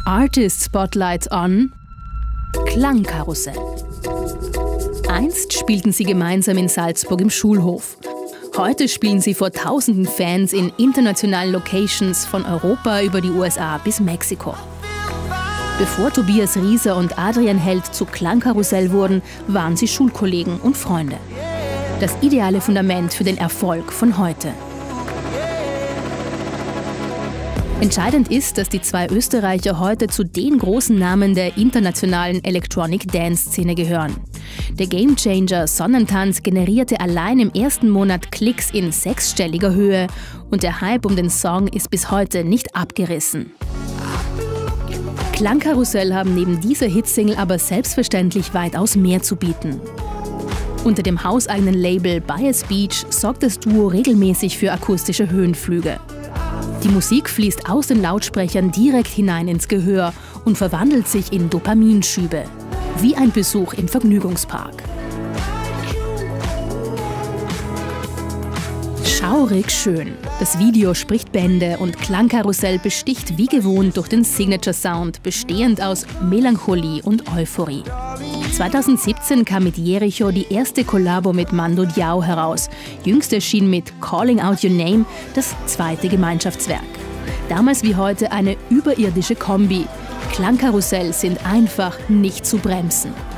Artist Spotlight on Klangkarussell. Einst spielten sie gemeinsam in Salzburg im Schulhof. Heute spielen sie vor tausenden Fans in internationalen Locations von Europa über die USA bis Mexiko. Bevor Tobias Rieser und Adrian Held zu Klangkarussell wurden, waren sie Schulkollegen und Freunde. Das ideale Fundament für den Erfolg von heute. Entscheidend ist, dass die zwei Österreicher heute zu den großen Namen der internationalen Electronic-Dance-Szene gehören. Der Gamechanger Sonnentanz generierte allein im ersten Monat Klicks in sechsstelliger Höhe und der Hype um den Song ist bis heute nicht abgerissen. Klangkarussell haben neben dieser Hitsingle aber selbstverständlich weitaus mehr zu bieten. Unter dem hauseigenen Label Bias Beach sorgt das Duo regelmäßig für akustische Höhenflüge. Die Musik fließt aus den Lautsprechern direkt hinein ins Gehör und verwandelt sich in Dopaminschübe, wie ein Besuch im Vergnügungspark. Schaurig schön. Das Video spricht Bände und Klangkarussell besticht wie gewohnt durch den Signature-Sound, bestehend aus Melancholie und Euphorie. 2017 kam mit Jericho die erste Kollabo mit Mando Diao heraus. Jüngst erschien mit Calling Out Your Name das zweite Gemeinschaftswerk. Damals wie heute eine überirdische Kombi. Klangkarussell sind einfach nicht zu bremsen.